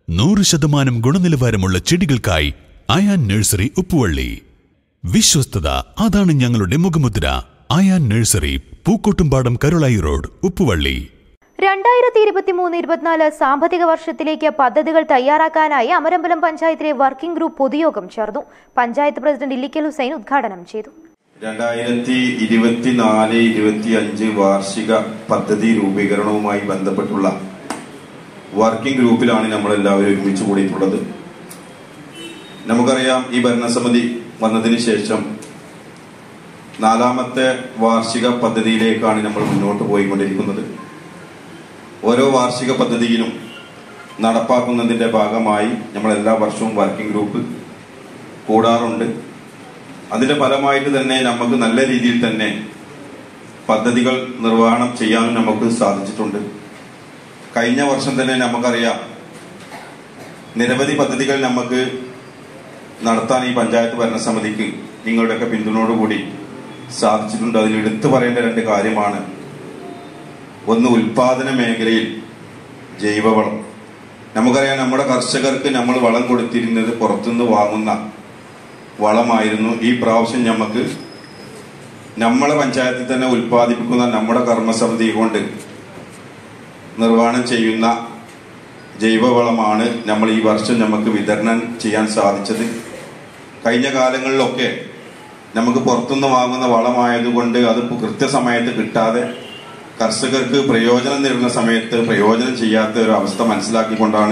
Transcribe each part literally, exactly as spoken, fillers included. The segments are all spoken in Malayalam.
നൂറ് ശതമാനം ഗുണനിലവാരമുള്ള ചെടികൾക്കായി അയാൻ നഴ്സറി ഉപ്പുവള്ളി. വിശ്വസ്തത അതാണ് ഞങ്ങളുടെ മുഖമുദ്ര. Ayan nursery, Pookkottumpadam, Karulai road, Uppuvalli. രണ്ടായിരത്തി ഇരുപത്തിമൂന്ന് ഇരുപത്തിനാല് സാമ്പത്തിക വർഷത്തിലേക്ക് പദ്ധതികൾ തയ്യാറാക്കാനായി അമരമ്പലം പഞ്ചായത്തിലെ വർക്കിംഗ് ഗ്രൂപ്പ് പൊതുയോഗം ചേർന്നു. പഞ്ചായത്ത് പ്രസിഡന്റ് ഇല്ലിക്കൽ ഹുസൈൻ ഉദ്ഘാടനം ചെയ്തു. രണ്ടായിരത്തി ഇരുപത്തിനാല് ഇരുപത്തി അഞ്ച് വാർഷിക പദ്ധതി രൂപീകരണവുമായി ബന്ധപ്പെട്ടുള്ള വർക്കിംഗ് ഗ്രൂപ്പിലാണ് നമ്മളെല്ലാവരും ഒരുമിച്ച് കൂടിയിട്ടുള്ളത്. നമുക്കറിയാം, ഈ ഭരണസമിതി വന്നതിന് ശേഷം നാലാമത്തെ വാർഷിക പദ്ധതിയിലേക്കാണ് നമ്മൾ മുന്നോട്ട് പോയിക്കൊണ്ടിരിക്കുന്നത്. ഓരോ വാർഷിക പദ്ധതിയിലും നടപ്പാക്കുന്നതിന്റെ ഭാഗമായി നമ്മൾ എല്ലാ വർഷവും വർക്കിംഗ് ഗ്രൂപ്പ് കൂടാറുണ്ട്. അതിന്റെ ഫലമായിട്ട് തന്നെ നമുക്ക് നല്ല രീതിയിൽ തന്നെ പദ്ധതികൾ നിർവഹണം ചെയ്യാനും നമുക്ക് സാധിച്ചിട്ടുണ്ട്. കഴിഞ്ഞ വർഷം തന്നെ നമുക്കറിയാം, നിരവധി പദ്ധതികൾ നമുക്ക് നടത്താൻ ഈ പഞ്ചായത്ത് ഭരണസമിതിക്ക് നിങ്ങളുടെയൊക്കെ പിന്തുണയോടുകൂടി സാധിച്ചിട്ടുണ്ട്. അതിൽ എടുത്തു പറയേണ്ട രണ്ട് കാര്യമാണ്. ഒന്ന്, ഉൽപാദന മേഖലയിൽ ജൈവവളം. നമുക്കറിയാം, നമ്മുടെ കർഷകർക്ക് നമ്മൾ വളം കൊടുത്തിരുന്നത് പുറത്തുനിന്ന് വാങ്ങുന്ന വളമായിരുന്നു. ഈ പ്രാവശ്യം നമുക്ക് നമ്മളെ പഞ്ചായത്തിൽ തന്നെ ഉൽപ്പാദിപ്പിക്കുന്ന നമ്മുടെ കർമ്മസമിതി കൊണ്ട് നിർവഹണം ചെയ്യുന്ന ജൈവവളമാണ് നമ്മൾ ഈ വർഷം നമുക്ക് വിതരണം ചെയ്യാൻ സാധിച്ചത്. കഴിഞ്ഞ കാലങ്ങളിലൊക്കെ നമുക്ക് പുറത്തുനിന്ന് വാങ്ങുന്ന വളമായതുകൊണ്ട് അത് കൃത്യസമയത്ത് കിട്ടാതെ കർഷകർക്ക് പ്രയോജനം നേടുന്ന സമയത്ത് പ്രയോജനം ചെയ്യാത്ത ഒരു അവസ്ഥ മനസ്സിലാക്കിക്കൊണ്ടാണ്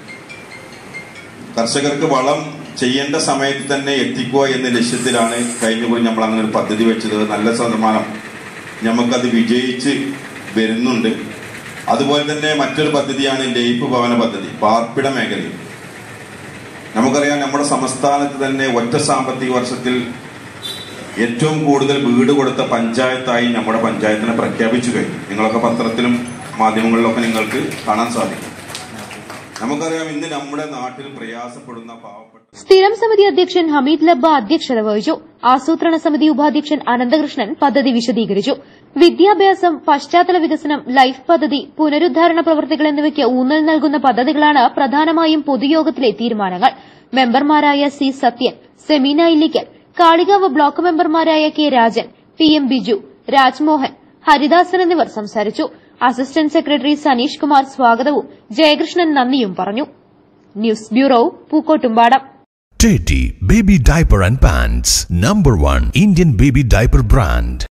കർഷകർക്ക് വളം ചെയ്യേണ്ട സമയത്ത് തന്നെ എത്തിക്കുക എന്ന ലക്ഷ്യത്തിലാണ് കഴിഞ്ഞ കൂടി നമ്മൾ അങ്ങനെ ഒരു പദ്ധതി വെച്ചത്. നല്ല ശതമാനം നമുക്കത് വിജയിച്ച് വരുന്നുണ്ട്. അതുപോലെ തന്നെ മറ്റൊരു പദ്ധതിയാണ് ലൈഫ് ഭവന പദ്ധതി, പാർപ്പിട മേഖലയിൽ. നമുക്കറിയാം, നമ്മുടെ സംസ്ഥാനത്ത് തന്നെ ഒറ്റ സാമ്പത്തിക വർഷത്തിൽ ഏറ്റവും കൂടുതൽ വീട് കൊടുത്ത പഞ്ചായത്തായി നമ്മുടെ പഞ്ചായത്തിനെ പ്രഖ്യാപിച്ചു കഴിഞ്ഞു. നിങ്ങളൊക്കെ പത്രത്തിലും മാധ്യമങ്ങളിലൊക്കെ നിങ്ങൾക്ക് കാണാൻ സാധിക്കും. നമുക്കറിയാം, ഇന്ന് നമ്മുടെ നാട്ടിൽ പ്രയാസപ്പെടുന്ന പാവപ്പെട്ട സ്ഥിരം സമിതി അധ്യക്ഷൻ ഹമീദ് ലബ്ബ അധ്യക്ഷത വഹിച്ചു. ആസൂത്രണ സമിതി ഉപാധ്യക്ഷൻ അനന്തകൃഷ്ണൻ പദ്ധതി വിശദീകരിച്ചു. വിദ്യാഭ്യാസം, പശ്ചാത്തല വികസനം, ലൈഫ് പദ്ധതി, പുനരുദ്ധാരണ പ്രവൃത്തികൾ എന്നിവയ്ക്ക് ഊന്നൽ നൽകുന്ന പദ്ധതികളാണ് പ്രധാനമായും പൊതുയോഗത്തിലെ തീരുമാനങ്ങൾ. മെമ്പർമാരായ സി സത്യൻ, സെമീന ഇല്ലിക്കൽ, കാളികാവ് ബ്ലോക്ക് മെമ്പർമാരായ K Rajan, P M Biju, Rajmohan, Haridasan എന്നിവർ സംസാരിച്ചു. അസിസ്റ്റന്റ് സെക്രട്ടറി സനീഷ് കുമാർ സ്വാഗതവും ജയകൃഷ്ണൻ നന്ദിയും പറഞ്ഞു. News bureau, Pookkottumpadam. Teddy Baby Diaper and Pants, number one Indian baby diaper brand.